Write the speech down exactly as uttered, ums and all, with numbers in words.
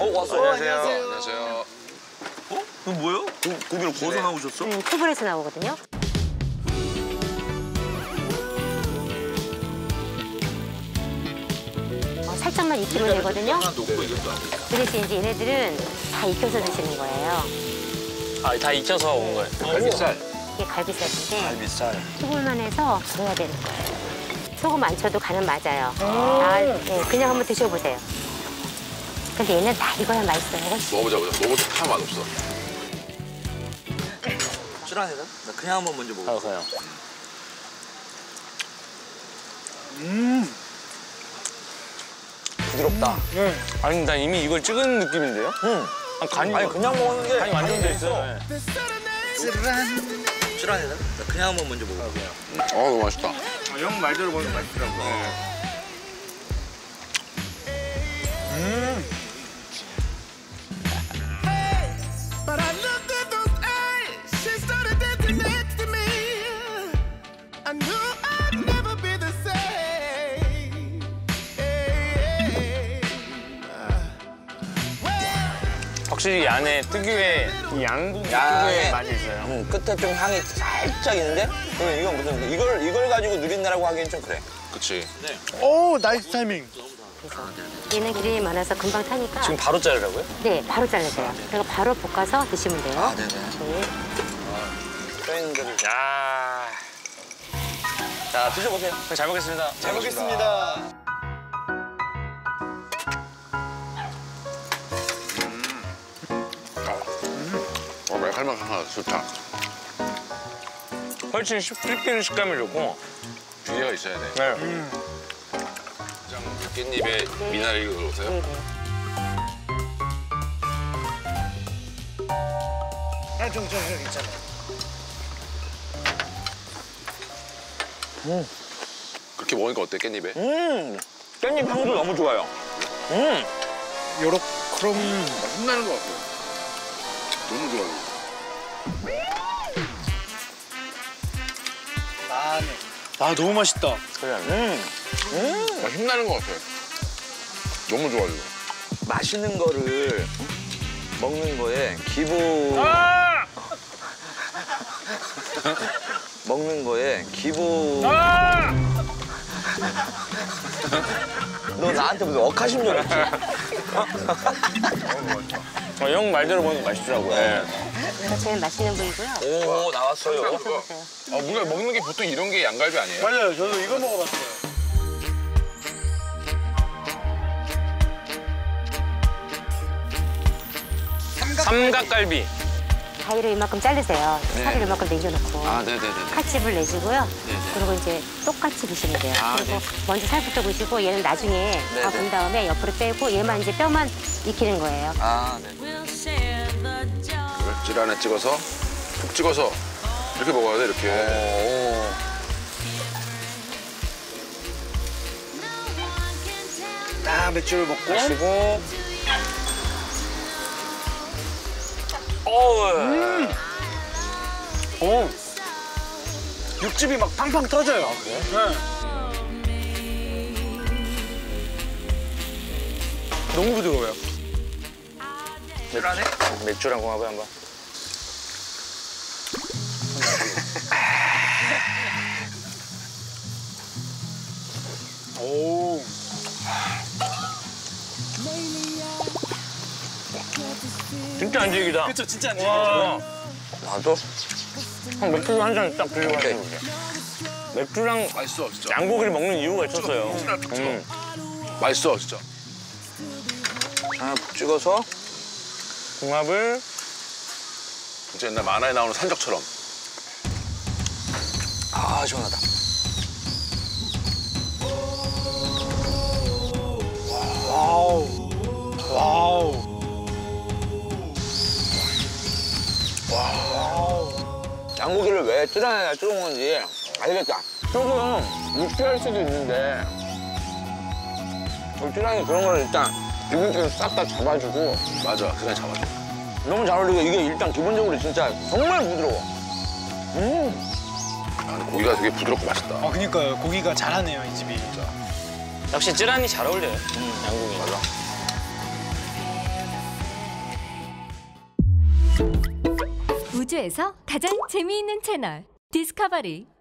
어, 왔어. 안녕하세요. 안녕하세요. 어? 이거 뭐예요? 고, 고기를 구워서 나오셨어? 음, 튜브에서 나오거든요. 어, 살짝만 익히면 되거든요. 그래서 이제 얘네들은 다 익혀서 드시는 거예요. 아, 다 익혀서 온 거예요? 갈비살. 이게 갈비살인데 갈비살. 튜브만 해서 불어야 되는 거예요. 소금 안 쳐도 간은 맞아요. 아, 네, 그냥 한번 드셔보세요. 근데 얘는 다 익어야 맛있어요. 먹어보자, 보자. 먹어도 다 맛없어. 쫄아내다? 나 그냥 한번 먼저 먹어. 가요. 음. 부드럽다. 응. 아니, 나 이미 이걸 찍은 느낌인데요? 응. 아, 간이. 아니, 그냥 먹었는데. 간이 완전 돼 있어요. 네. 찌란. 쫄아내다? 나 그냥 한번 먼저 먹어. 아, 너무 맛있다. 아, 형 말대로 보면 맛있더라고. 네. 음. 확실히 이 안에 특유의 이 양고기 특유의 맛이 있어요. 음, 끝에 좀 향이 살짝 있는데? 그럼 이건 무슨 이걸 이걸 가지고 누린다라고 하기엔 좀 그래. 그치. 네. 오, 나이스 타이밍. 그래서 얘는 기름이 많아서 금방 타니까. 지금 바로 자르라고요? 네, 바로 잘라줘요. 그리고 바로 볶아서 드시면 돼요. 아, 네네. 네. 트레이너들을. 야, 자, 드셔보세요. 잘 먹겠습니다. 잘 먹겠습니다. 어, 매할만하다. 좋다. 훨씬 씹히는 식감이 좋고. 기회가 있어야 돼. 네. 음. 깻잎에 미나리를 넣으세요? 네, 네. 아, 좀, 좀, 좀 괜찮아. 그렇게 먹으니까 어때, 깻잎에? 음. 깻잎 향도 너무 좋아요. 음. 요렇, 그럼. 신나는 것 같아. 너무 좋아요. 아, 네. 아, 너무 맛있다. 그래. 음. 음. 아, 힘나는 것 같아. 너무 좋아, 이거. 맛있는 거를 먹는 거에 기본. 아! 먹는 거에 기본. 아! 너 나한테 무슨 억하심 줄 알았지? 어, 형 말대로 보면 맛있더라고요. 네. 이거 제일 맛있는 부위고요. 오, 나왔어요. 드셔보세요. 아, 우리가 먹는 게 보통 이런 게 양갈비 아니에요? 맞아요, 저도 이거 먹어봤어요. 삼각갈비. 가위로 이만큼 자르세요. 네. 살을 이만큼 내려놓고. 아, 네네네. 칼집을 내주고요. 네네. 그리고 이제 똑같이 드시면 돼요. 아, 그리고 네. 먼저 살부터 보시고 얘는 나중에 다 네네. 본 다음에 옆으로 빼고 얘만 이제 뼈만 익히는 거예요. 아, 네. 그래, 질 안에 찍어서, 푹 찍어서 이렇게 먹어야 돼, 이렇게. 오. 아, 맥주를 먹고. 마시고. 어우. 음. 오. 육즙이 막 팡팡 터져요. 아, 그래? 네. 너무 부드러워요. 맥주라네? 맥주랑 궁합을 한번. 오. 진짜 안 질기다. 그쵸, 진짜 안 와. 나도? 형 맥주 한 잔 딱 드시고 가시면 돼요. 맥주랑 맛있어, 진짜. 양고기를 먹는 이유가 있었어요. 음. 맛있어, 진짜. 하나 푹 찍어서. 궁합을. 진짜 옛날 만화에 나오는 산적처럼. 아, 시원하다. 와우. 와우. 양고기를 왜 찌라내다 찌른 건지 알겠다. 조금 육수할 수도 있는데 찌라니 그런 거를 일단 기본적으로 싹 다 잡아주고 맞아, 그냥 잡아줘. 너무 잘 어울리고 이게 일단 기본적으로 진짜 정말 부드러워. 음. 아, 고기가 되게 부드럽고 맛있다. 아, 그니까요. 고기가 잘하네요, 이 집이. 역시 찌란이 잘 어울려요. 음, 양고기. 맞아. 우주에서 가장 재미있는 채널 디스커버리.